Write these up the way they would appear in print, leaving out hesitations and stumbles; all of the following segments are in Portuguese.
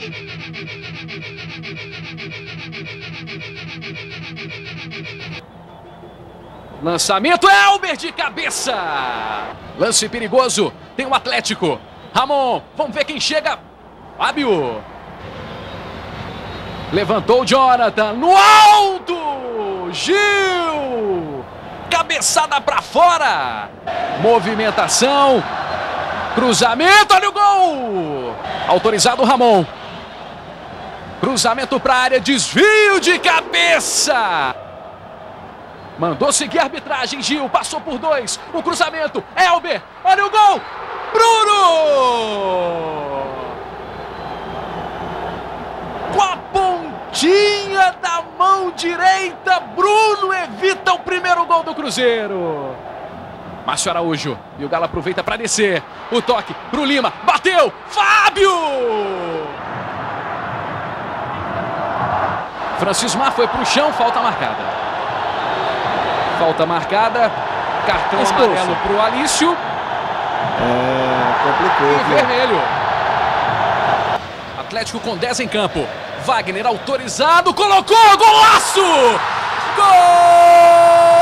Lançamento, Elber de cabeça. Lance perigoso, tem o Atlético. Ramon, vamos ver quem chega. Fábio. Levantou o Jonathan, no alto. Gil. Cabeçada para fora. Movimentação. Cruzamento, olha o gol. Autorizado o Ramon. Cruzamento para a área, desvio de cabeça. Mandou seguir a arbitragem, Gil, passou por dois, o cruzamento, Elber, olha o gol, Bruno! Com a pontinha da mão direita, Bruno evita o primeiro gol do Cruzeiro. Márcio Araújo, e o Galo aproveita para descer, o toque pro Lima, bateu, Fábio! Francismar foi pro chão, falta marcada. Falta marcada, cartão amarelo pro Alício. Complicou. E vermelho. Atlético com 10 em campo. Wagner autorizado, colocou, golaço! Gol!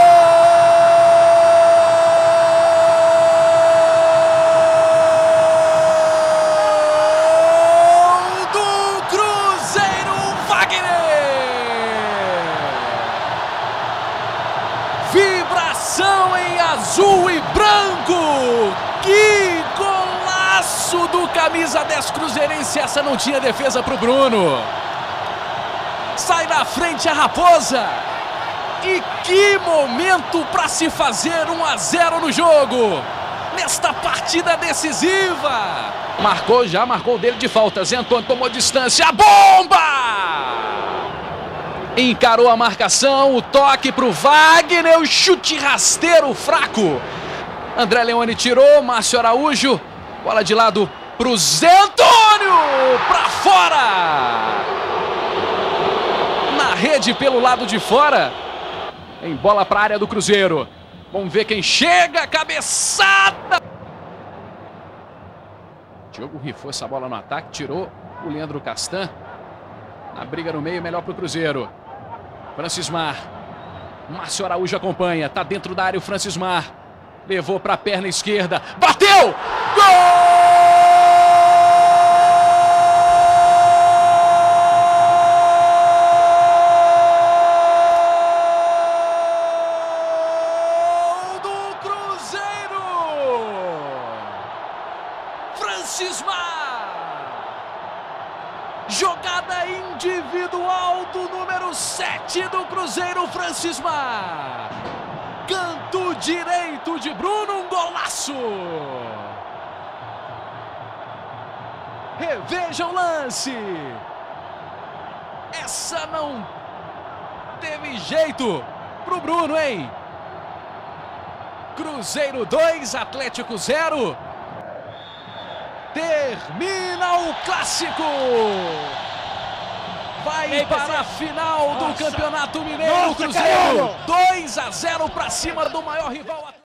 Do Cruzeiro, Wagner! Vibração em azul e branco. Que golaço do camisa 10 cruzeirense. Essa não tinha defesa para o Bruno. Sai na frente a Raposa. E que momento para se fazer 1-0 no jogo. Nesta partida decisiva. Marcou dele de falta. Zé Antônio tomou distância. A bomba! Encarou a marcação, o toque para o Wagner, o chute rasteiro fraco. André Leone tirou, Márcio Araújo, bola de lado para o Zé Antônio, para fora. Na rede pelo lado de fora, em bola para a área do Cruzeiro. Vamos ver quem chega, cabeçada. Diogo rifou essa bola no ataque, tirou o Leandro Castan. Na briga no meio, melhor para o Cruzeiro. Francismar. Márcio Araújo acompanha. Tá dentro da área o Francismar. Levou para a perna esquerda. Bateu! Gol! Do Cruzeiro! Francismar! Jogada individual do número 7 do Cruzeiro, Francismar. Canto direito de Bruno, um golaço. Reveja o lance. Essa não teve jeito pro Bruno, hein? Cruzeiro 2, Atlético 0. Termina o clássico. Vai para a final do Campeonato Mineiro. Cruzeiro 2-0 para cima do maior rival.